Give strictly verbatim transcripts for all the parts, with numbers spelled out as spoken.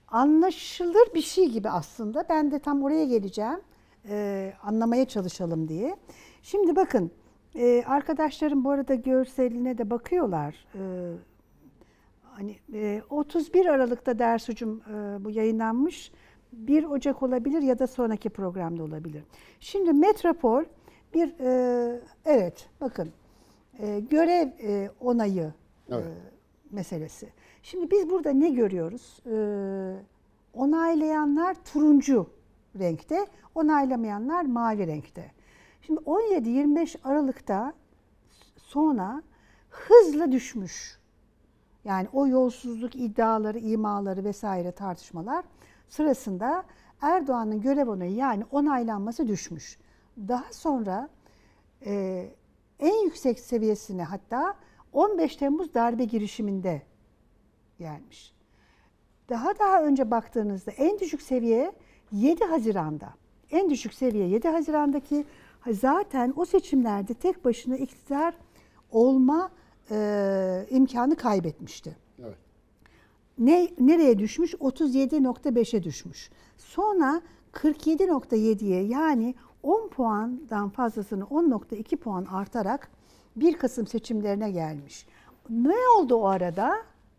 anlaşılır bir şey gibi aslında. Ben de tam oraya geleceğim. Ee, anlamaya çalışalım diye. Şimdi bakın, e, arkadaşlarım bu arada görseline de bakıyorlar. Ee, hani e, otuz bir Aralık'ta Dersucum e, bu yayınlanmış. bir Ocak olabilir ya da sonraki programda olabilir. Şimdi Metropol bir e, evet bakın e, görev e, onayı evet. e, meselesi. Şimdi biz burada ne görüyoruz? E, onaylayanlar turuncu renkte, onaylamayanlar mavi renkte. Şimdi on yedi yirmi beş Aralık'ta sonra hızla düşmüş. Yani o yolsuzluk iddiaları, imaları vesaire tartışmalar sırasında Erdoğan'ın görev onayı yani onaylanması düşmüş. Daha sonra e, en yüksek seviyesine hatta on beş Temmuz darbe girişiminde gelmiş. Daha daha önce baktığınızda en düşük seviye yedi Haziran'da. En düşük seviye yedi Haziran'daki zaten o seçimlerde tek başına iktidar olma e, imkanı kaybetmişti. Evet. Ne, nereye düşmüş? otuz yedi nokta beşe düşmüş. Sonra kırk yedi nokta yediye yani on puandan fazlasını on nokta iki puan artarak bir Kasım seçimlerine gelmiş. Ne oldu o arada?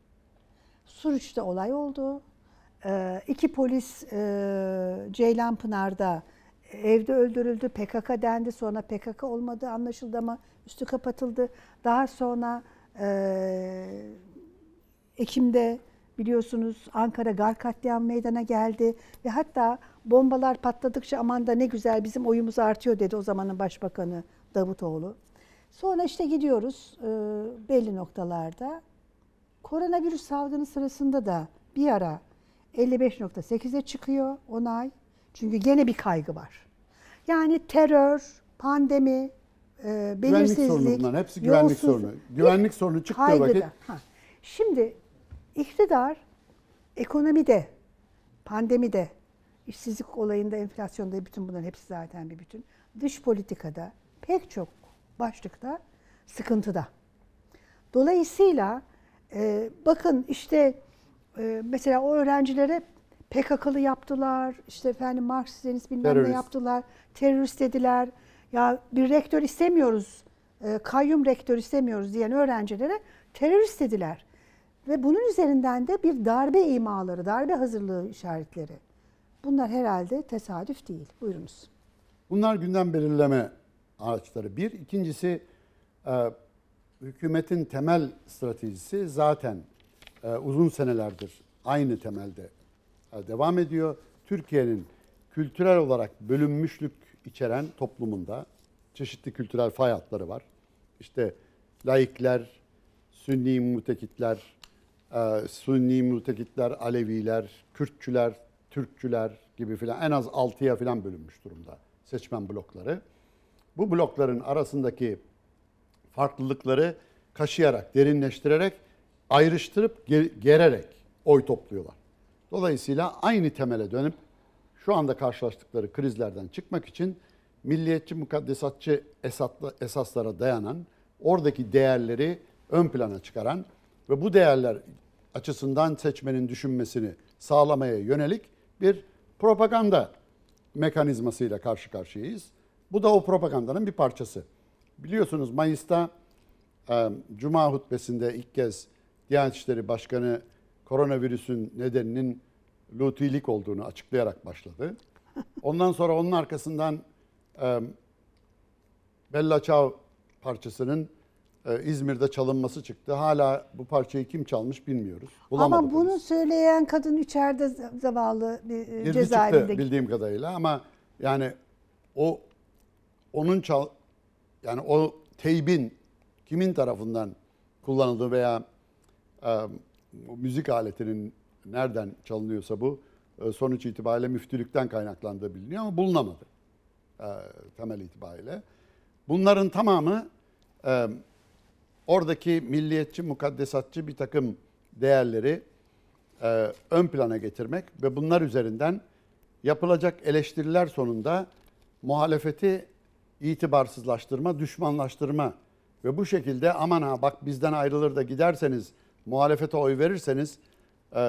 Suruç'ta olay oldu. Ee, iki polis e, Ceylanpınar'da evde öldürüldü. P K K dendi. Sonra P K K olmadı anlaşıldı ama üstü kapatıldı. Daha sonra e, Ekim'de biliyorsunuz Ankara Gar katliam meydana geldi. Ve hatta bombalar patladıkça aman da ne güzel bizim oyumuz artıyor dedi o zamanın başbakanı Davutoğlu. Sonra işte gidiyoruz e, belli noktalarda. Koronavirüs salgını sırasında da bir ara elli beş nokta sekize çıkıyor onay. Çünkü gene bir kaygı var. Yani terör, pandemi, e, belirsizlik, güvenlik sorunu, hepsi güvenlik sorunu. Güvenlik sorunu çıktığı vakit. Ha. Şimdi iktidar ekonomide, pandemide, işsizlik olayında, enflasyonda bütün bunların hepsi zaten bir bütün. Dış politikada pek çok başlıkta sıkıntıda. Dolayısıyla e, bakın işte e, mesela o öğrencilere P K K'lı yaptılar, işte efendim Marksist bilmem terörist. ne yaptılar, terörist dediler. Ya bir rektör istemiyoruz, e, kayyum rektör istemiyoruz diyen öğrencilere terörist dediler. Ve bunun üzerinden de bir darbe imaları, darbe hazırlığı işaretleri. Bunlar herhalde tesadüf değil. Buyurunuz. Bunlar gündem belirleme araçları. Bir. İkincisi e, hükümetin temel stratejisi zaten e, uzun senelerdir aynı temelde e, devam ediyor. Türkiye'nin kültürel olarak bölünmüşlük içeren toplumunda çeşitli kültürel fay hatları var. İşte laikler, Sünni mutekitler, e, Sünni mutekitler, Aleviler, Kürtçüler, Türkçüler gibi filan en az altıya filan bölünmüş durumda seçmen blokları. Bu blokların arasındaki farklılıkları kaşıyarak, derinleştirerek, ayrıştırıp gererek oy topluyorlar. Dolayısıyla aynı temele dönüp şu anda karşılaştıkları krizlerden çıkmak için milliyetçi, mukaddesatçı esaslara dayanan, oradaki değerleri ön plana çıkaran ve bu değerler açısından seçmenin düşünmesini sağlamaya yönelik bir propaganda mekanizmasıyla karşı karşıyayız. Bu da o propagandanın bir parçası. Biliyorsunuz Mayıs'ta e, Cuma hutbesinde ilk kez Diyanet İşleri Başkanı koronavirüsün nedeninin lutilik olduğunu açıklayarak başladı. Ondan sonra onun arkasından e, Bella Ciao parçasının e, İzmir'de çalınması çıktı. Hala bu parçayı kim çalmış bilmiyoruz. Bulamadık Ama bunu biz. söyleyen kadın içeride zavallı bir Girdi cezaevinde. çıktı bildiğim kadarıyla ama yani o onun çal yani o teybin kimin tarafından kullanıldığı veya e, müzik aletinin nereden çalınıyorsa bu e, sonuç itibariyle müftülükten kaynaklandığı biliniyor ama bulunamadı e, temel itibariyle. Bunların tamamı e, oradaki milliyetçi, mukaddesatçı bir takım değerleri e, ön plana getirmek ve bunlar üzerinden yapılacak eleştiriler sonunda muhalefeti itibarsızlaştırma, düşmanlaştırma ve bu şekilde aman ha bak bizden ayrılır da giderseniz, muhalefete oy verirseniz e,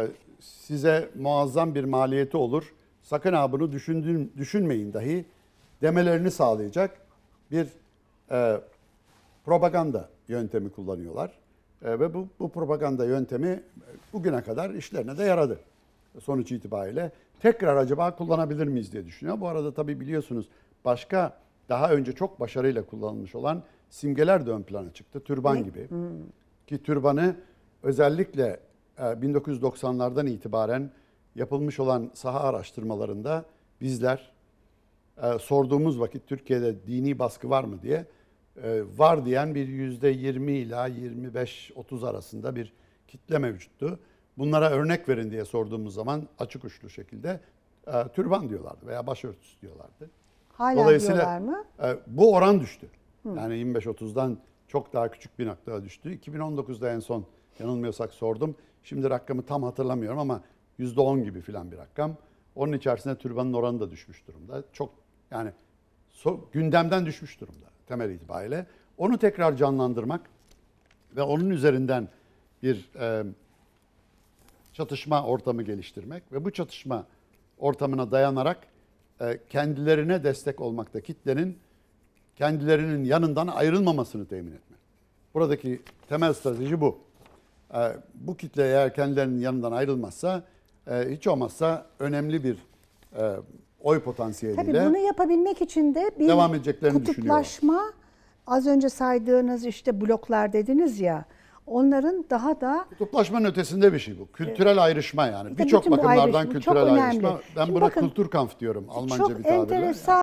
size muazzam bir maliyeti olur. Sakın ha bunu düşündüğün, düşünmeyin dahi demelerini sağlayacak bir e, propaganda yöntemi kullanıyorlar. E, ve bu, bu propaganda yöntemi bugüne kadar işlerine de yaradı. Sonuç itibariyle tekrar acaba kullanabilir miyiz diye düşünüyor. Bu arada tabii biliyorsunuz başka daha önce çok başarıyla kullanılmış olan simgeler de ön plana çıktı. Türban Ne? gibi. Hmm. Ki türbanı özellikle bin dokuz yüz doksanlardan itibaren yapılmış olan saha araştırmalarında bizler e, sorduğumuz vakit Türkiye'de dini baskı var mı diye e, var diyen bir yüzde yirmi ila yirmi beş otuz arasında bir kitle mevcuttu. Bunlara örnek verin diye sorduğumuz zaman açık uçlu şekilde e, türban diyorlardı veya başörtüsü diyorlardı. Hala Dolayısıyla diyorlar mı? e, bu oran düştü. Yani yirmi beş otuzdan çok daha küçük bir noktaya düştü. iki bin on dokuzda en son yanılmıyorsak sordum. Şimdi rakamı tam hatırlamıyorum ama yüzde on gibi filan bir rakam. Onun içerisinde türbanın oranı da düşmüş durumda. Çok yani so, gündemden düşmüş durumda temel itibariyle. Onu tekrar canlandırmak ve onun üzerinden bir e, çatışma ortamı geliştirmek ve bu çatışma ortamına dayanarak e, kendilerine destek olmakta kitlenin kendilerinin yanından ayrılmamasını temin etmek. Buradaki temel strateji bu. E, bu kitle eğer kendilerinin yanından ayrılmazsa e, hiç olmazsa önemli bir e, oy potansiyeliyle Tabii bunu yapabilmek için de bir devam edeceklerini kutuplaşma, az önce saydığınız işte bloklar dediniz ya, onların daha da kutuplaşmanın ötesinde bir şey bu. Kültürel ayrışma yani. İşte Birçok bütün bu bakımlardan ayrışma çok kültürel önemli. ayrışma. Ben Şimdi buna bakın, Kulturkampf diyorum Almanca çok bir tabirle. enteresan